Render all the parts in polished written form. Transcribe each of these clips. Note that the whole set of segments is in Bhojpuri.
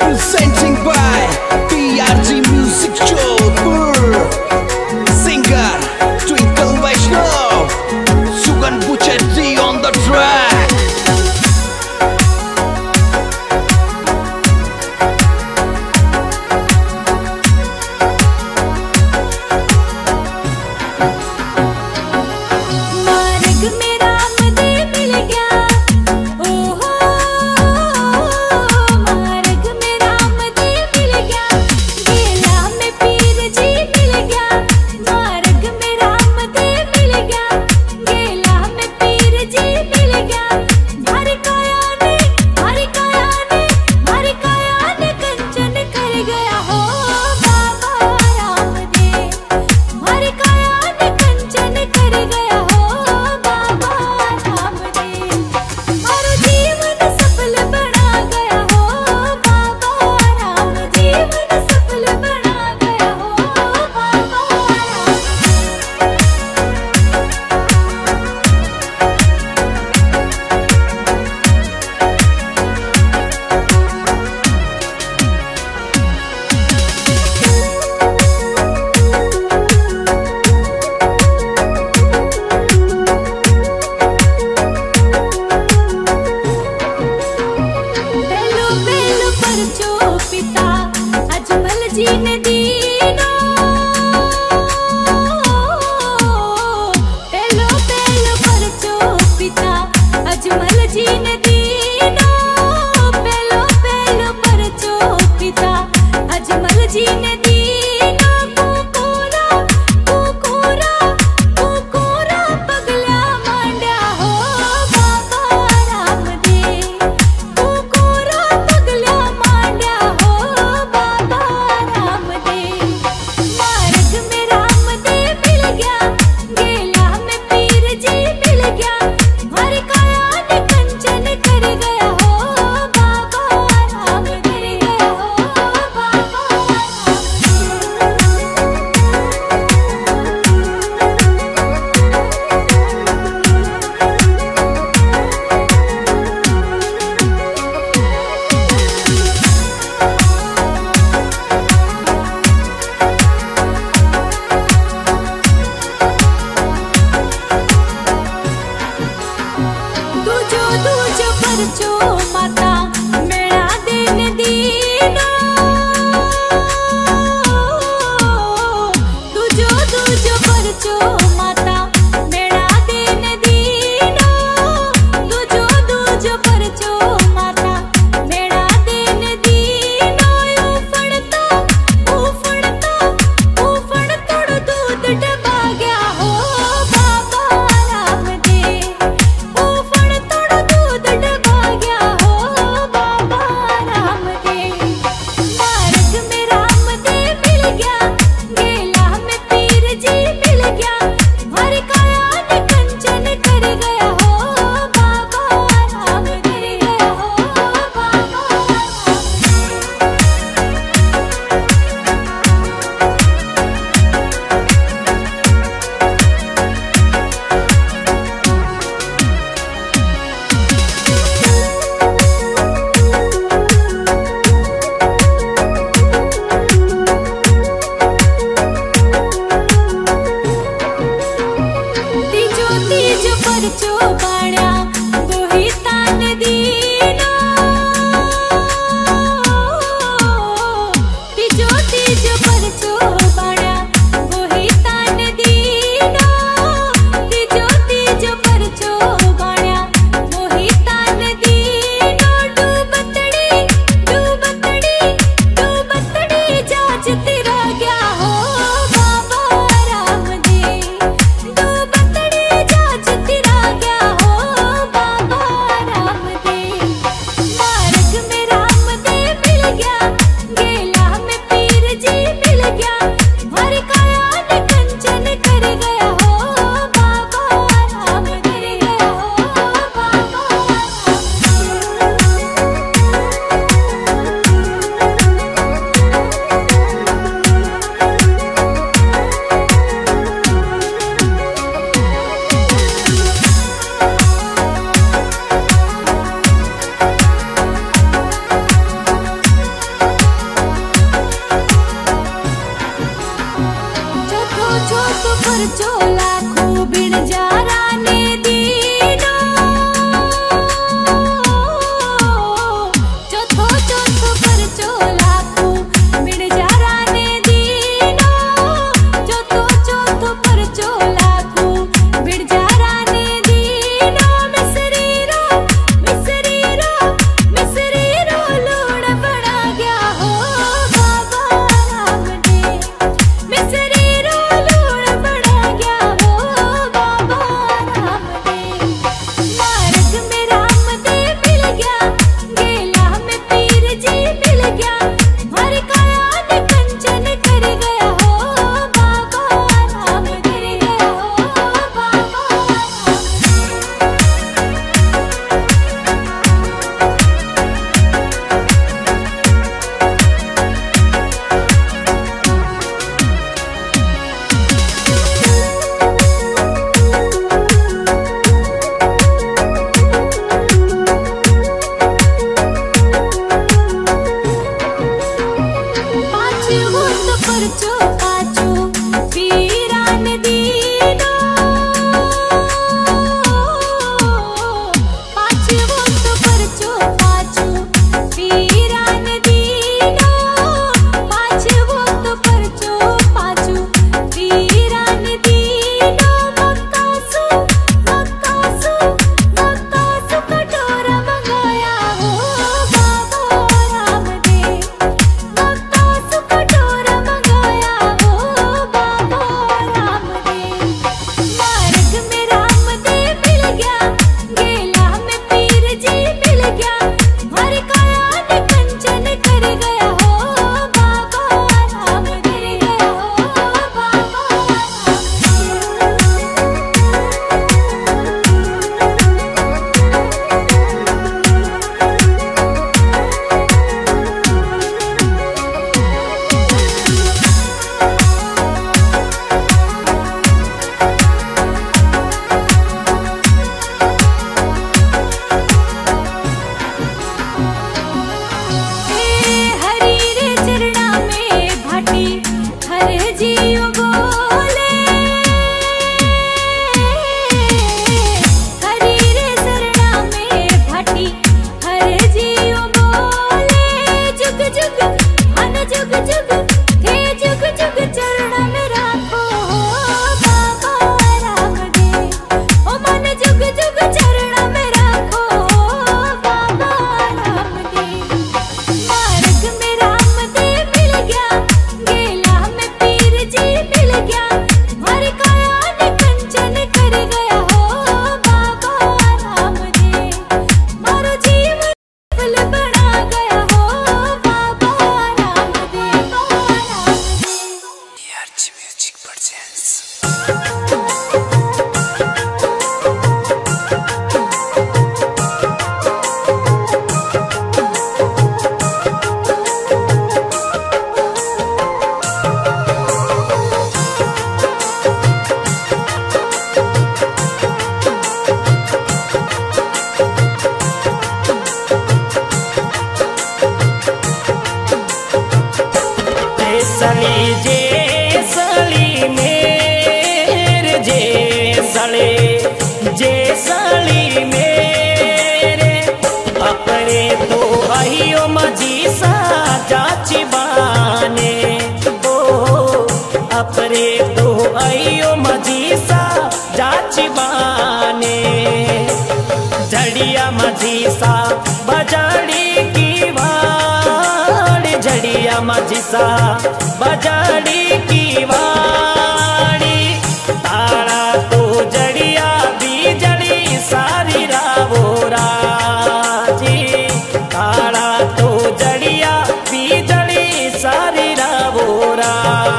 Presenting by PRG Music Jodhpur. Singer Twinkle Vaishnav, Sugan Buchetti on the track. गया जाची बाने ओ अपरे तो आयो मजीसा जाची बाने झड़िया मजीसा बजाड़ी की वाड़ी झड़िया मजीसा बजाड़ी की वाड़ी तारा तो जड़िया बीजड़ी सारी रावोरा जी तारा तो जड़िया बीजड़ी सारी रावोरा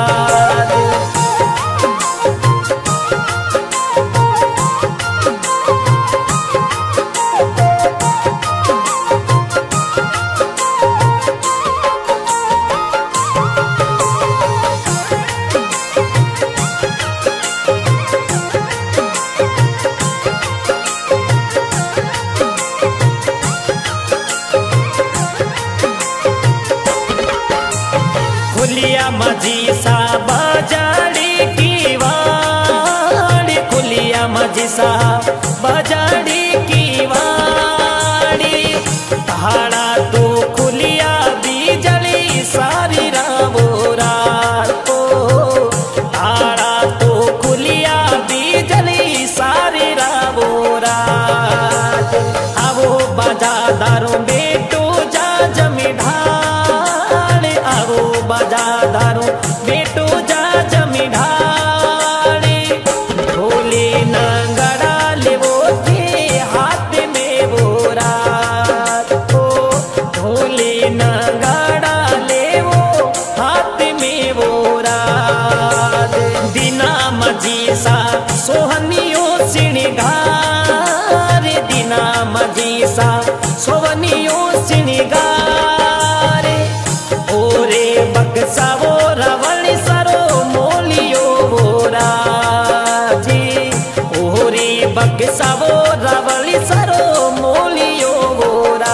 खुलिया मजीसा बजाड़ी की वाड़ी खुलिया मजीसा बजाड़ी की वाड़ी ताड़ा तो खुलिया बीजली सारी रावोरा को ताड़ा तो खुलिया बीजली सारी रावोरा आवो बाजादारों बेटो जा जमीढ़ाड़ आवो बाजादारों बेटो जा जमीढ़ाड़े ढोले नंगड़ा ले वो के हाथ में वो रात को ढोले नंगड़ा ले वो हाथ में वो रात दिना मजीसा सोहनियों सिणगार दिना मजीसा सोहनियों सिणगार ओरे बक्सावो रवली सरो मोलियो बोरा जी ओरे बक्सावो रवली सरो मोलियो बोरा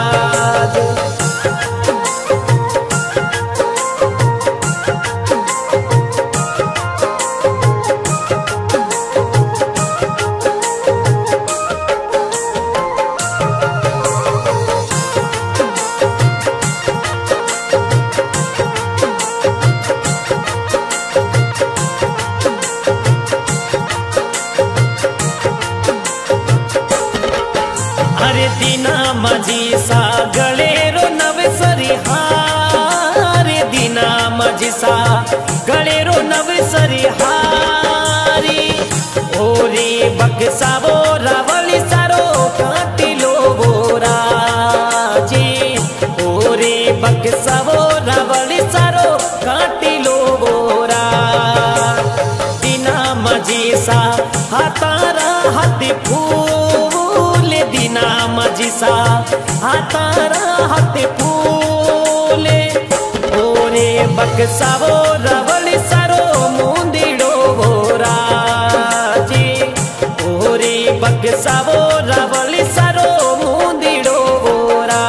अरे दीना मजीसा गलेरो नवसरी हारे दीना मजीसा गलेरो नवसरी हारी ओरे बक्सावो रवली सरो काटिलो बोरा जी ओरे बक्सावो रवली सरो काटिलो बोरा दीना मजीसा हातारा हाथी फूल दीना मजीसा हातारा हाथी फूले ओरे बक्सावो रवली सरो मुंदिड़ो बोरा जी ओरे बक्सावो रवली सरो मुंदिड़ो बोरा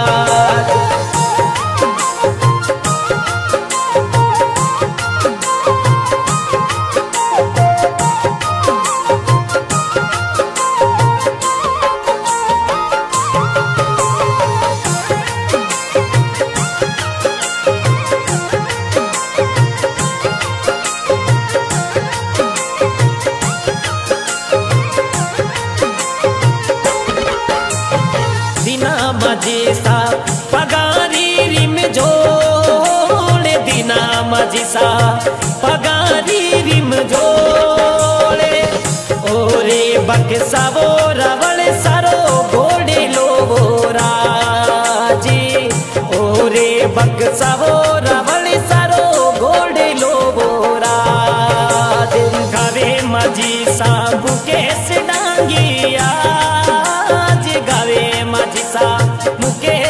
दीना मजीसा पगारी रिम जोड़े दीना मजीसा पगारी रिम जोड़े ओरे बक्सावो रवले सरो घोड़े लो बोरा जी ओरे बक्सावो रवले सरो घोड़े लो बोरा गावे मजीसा मुकेश डांगिया गावे मजीसा मुकेश